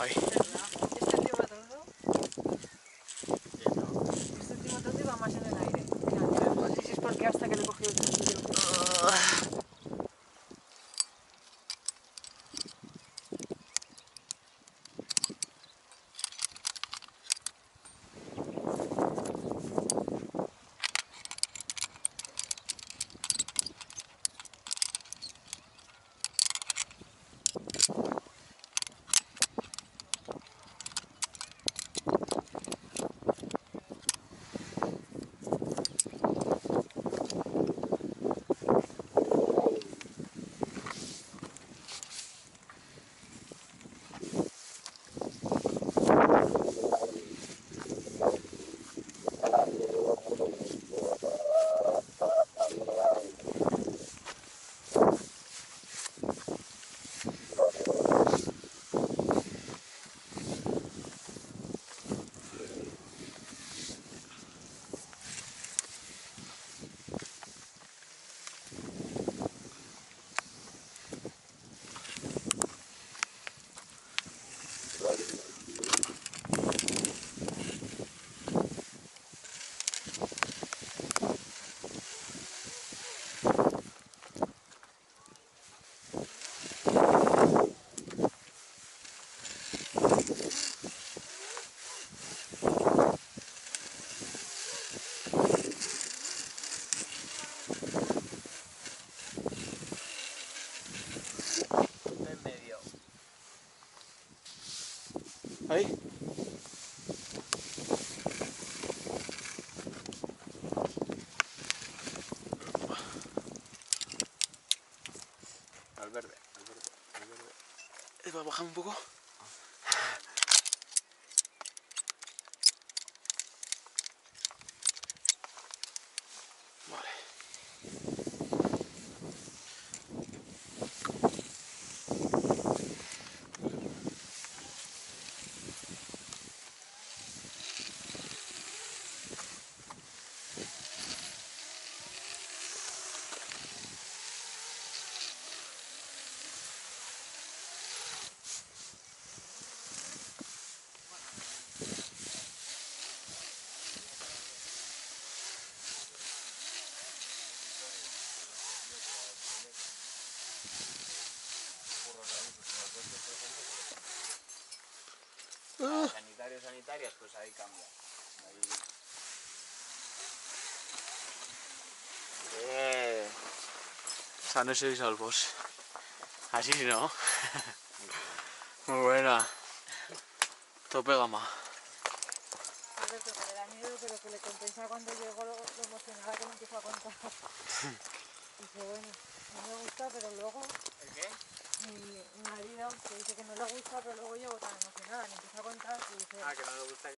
guay. Este último trozo. Este último trozo iba más en el aire. Mira, no sé si es porque hasta que le he cogido el trocillo. En medio. Ahí. Al verde, al verde, al verde. Va a bajar un poco. Vale. Sanitarias, pues ahí cambia. Ahí. Sanos y salvos. Así sí, ¿no? Muy buena. Tope gama. Alberto, que le da miedo, pero que le compensa cuando llegó lo emocionada que me empezó a contar. Dice, bueno, no me gusta, pero luego ¿El qué? mi marido que dice que no le gusta, pero luego llego tan emocionada, me empieza a contar y dice... Que no le gusta.